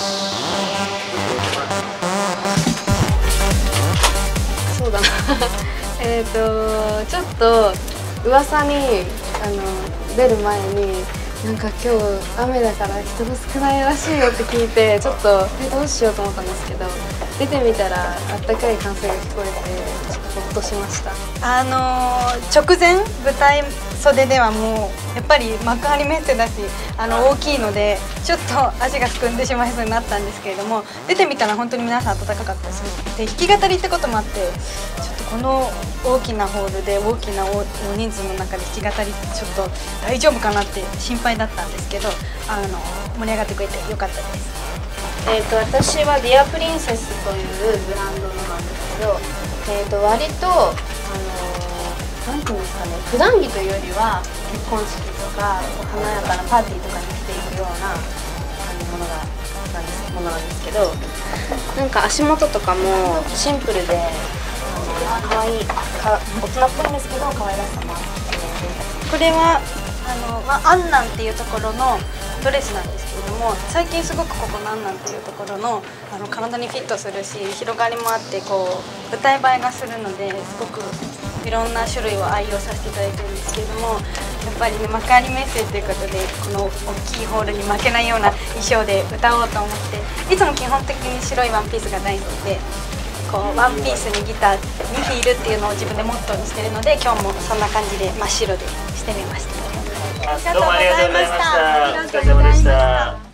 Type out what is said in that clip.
そうだなちょっと噂に出る前になんか今日雨だから人が少ないらしいよって聞いてちょっとどうしようと思ったんですけど、出てみたらあったかい歓声が聞こえてちょっとほっとしました。 直前舞台袖ではもうやっぱり幕張メッセだし大きいのでちょっと足がすくんでしまいそうになったんですけれども、出てみたら本当に皆さん温かかったし、で弾き語りってこともあってちょっとこの大きなホールで大きな大人数の中で弾き語りってちょっと大丈夫かなって心配だったんですけど、盛り上がってくれてよかったです。 私はディアプリンセスというブランドのなんですけど、割となんていうんですかね、普段着というよりは結婚式とか華やかなパーティーとかに着ていくようなものなんですけど、なんか足元とかもシンプルで可愛い大人っぽいんですけど可愛らしさもあって、 これはアンナンっていうところのドレスなんですけれども、最近すごくここのアンナンっていうところの体にフィットするし広がりもあってこう舞台映えがするので、すごくいろんな種類を愛用させていただいてるんですけれども、やっぱりね幕張メッセということでこの大きいホールに負けないような衣装で歌おうと思って、いつも基本的に白いワンピースが大好きで、こうワンピースにギターにヒールっていうのを自分でモットーにしてるので、今日もそんな感じで真っ白でしてみました。 どうもありがとうございました。お疲れ様でした。